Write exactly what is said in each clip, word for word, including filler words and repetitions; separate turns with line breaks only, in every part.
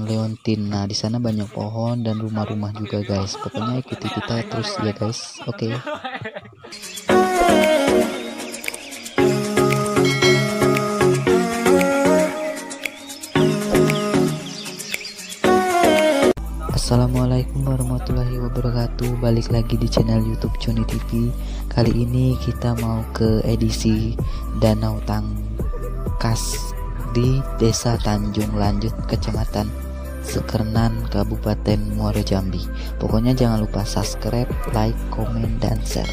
Leontin. Nah, di sana banyak pohon dan rumah-rumah juga, guys. Pokoknya ikuti kita terus ya, guys. Oke. Assalamualaikum warahmatullahi wabarakatuh. Balik lagi di channel YouTube Joni T V. Kali ini kita mau ke edisi Danau Tangkas di Desa Tanjung Lanjut, Kecamatan Sekernan, Kabupaten Muaro Jambi. Pokoknya jangan lupa subscribe, like, komen, dan share.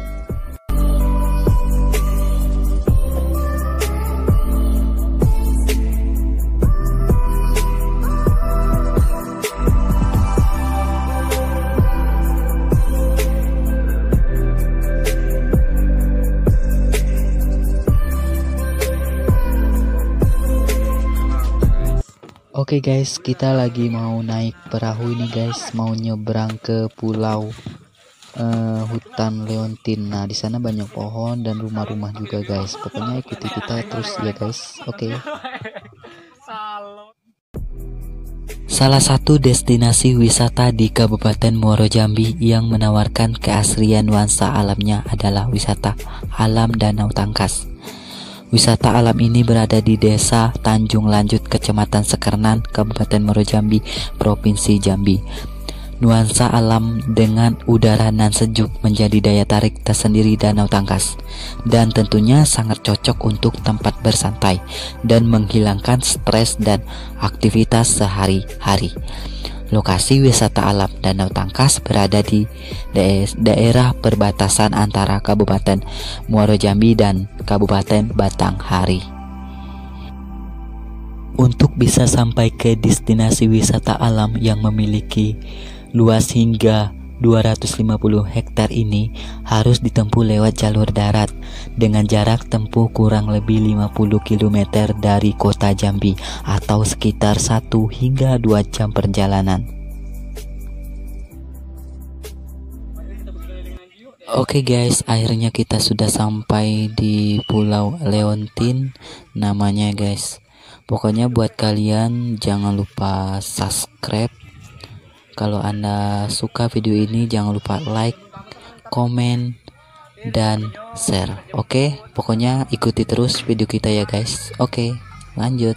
Oke okay guys, kita lagi mau naik perahu ini guys, mau nyebrang ke pulau uh, hutan Leontin. Nah, di sana banyak pohon dan rumah-rumah juga guys. Pokoknya ikuti kita terus ya guys. Oke. Okay. Salah satu destinasi wisata di Kabupaten Muaro Jambi yang menawarkan keasrian nuansa alamnya adalah wisata alam Danau Tangkas. Wisata alam ini berada di Desa Tanjung Lanjut, Kecamatan Sekernan, Kabupaten Muaro Jambi, Provinsi Jambi. Nuansa alam dengan udara nan sejuk menjadi daya tarik tersendiri Danau Tangkas, dan tentunya sangat cocok untuk tempat bersantai dan menghilangkan stres dan aktivitas sehari-hari. Lokasi wisata alam Danau Tangkas berada di daerah perbatasan antara Kabupaten Muaro Jambi dan Kabupaten Batanghari. Untuk bisa sampai ke destinasi wisata alam yang memiliki luas hingga dua ratus lima puluh hektar ini harus ditempuh lewat jalur darat dengan jarak tempuh kurang lebih lima puluh kilometer dari kota Jambi atau sekitar satu hingga dua jam perjalanan. Oke okay guys, akhirnya kita sudah sampai di Pulau Leontin namanya guys. Pokoknya buat kalian jangan lupa subscribe. Kalau Anda suka video ini jangan lupa like, komen, dan share. Oke, okay? Pokoknya ikuti terus video kita ya guys. Oke, okay, lanjut.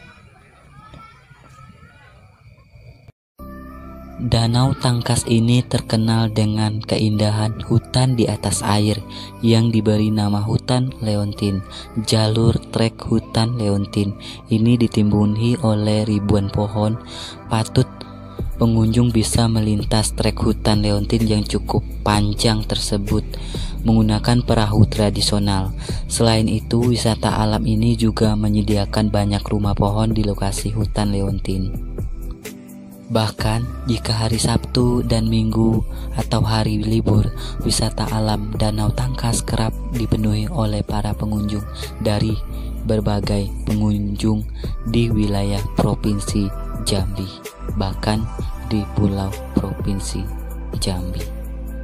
Danau Tangkas ini terkenal dengan keindahan hutan di atas air yang diberi nama hutan Leontin. Jalur trek hutan Leontin ini ditimbuni oleh ribuan pohon. Patut pengunjung bisa melintas trek hutan Leontin yang cukup panjang tersebut menggunakan perahu tradisional. Selain itu, wisata alam ini juga menyediakan banyak rumah pohon di lokasi hutan Leontin. Bahkan jika hari Sabtu dan Minggu atau hari libur, wisata alam Danau Tangkas kerap dipenuhi oleh para pengunjung dari berbagai pengunjung di wilayah Provinsi Jambi, bahkan di Pulau Provinsi Jambi.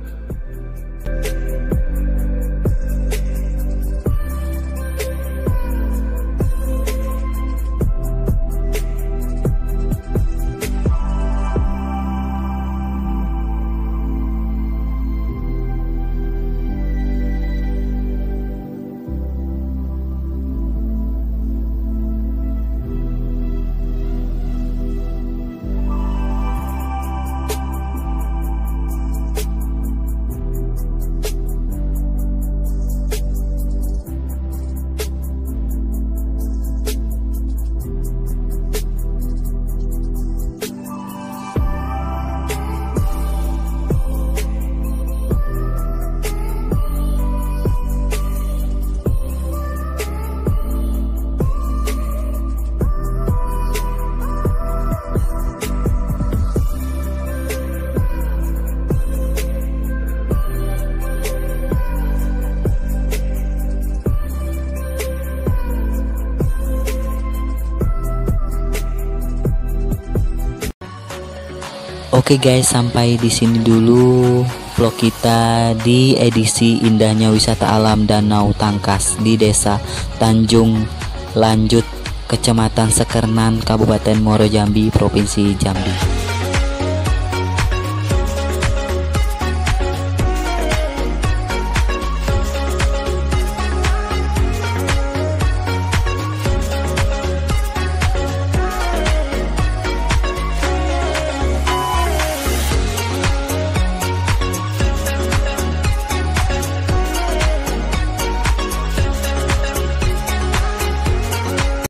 Oke guys, sampai di sini dulu vlog kita di edisi indahnya wisata alam Danau Tangkas di Desa Tanjung Lanjut, Kecamatan Sekernan, Kabupaten Muaro Jambi, Provinsi Jambi.